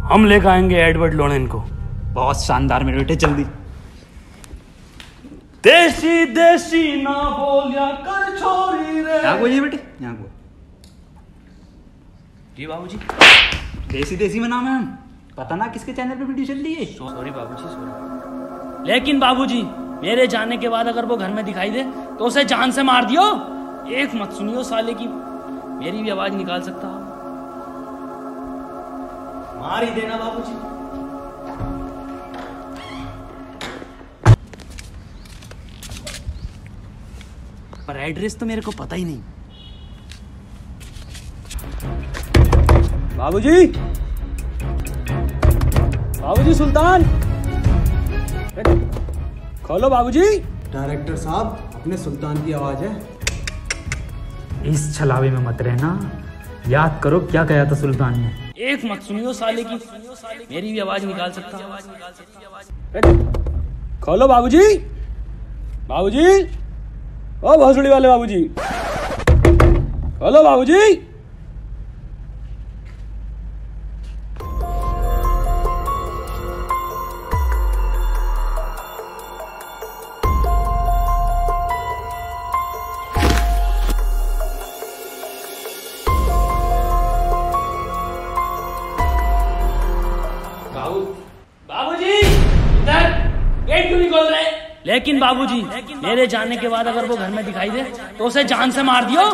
हम लेकर आएंगे एडवर्ड लोनेन को। बहुत शानदार मेरे बेटे, जल्दी। देसी देसी ना बोलिया कर छोरी रे। यहाँ बोलिए बेटे, यहाँ बोल। जी बाबूजी। देसी देसी में नाम है। पता ना किसके चैनल पे वीडियो चल रही है। सॉरी बाबूजी, सॉरी। लेकिन बाबूजी, मेरे जाने के बाद अगर वो घर में दिखाई दे तो उसे जान से मार दियो। एक मत सुनियो साले की, मेरी भी आवाज निकाल सकता हो। मार ही देना बाबूजी। पर एड्रेस तो मेरे को पता ही नहीं। बाबूजी, बाबूजी सुल्तान, खोलो बाबूजी। डायरेक्टर साहब, अपने सुल्तान की आवाज है। इस छलावे में मत रहना, याद करो क्या कहा था सुल्तान ने। एक मत सुनियो साले की, मेरी भी आवाज निकाल सकता हूँ। खोलो बाबूजी, बाबूजी, ओ भोसड़ी वाले बाबूजी, खोलो बाबूजी। बाबूजी, इधर गेट क्यों नहीं खोल रहे? लेकिन बाबूजी, मेरे जाने के बाद अगर वो घर में दिखाई दे तो उसे जान से मार दियो।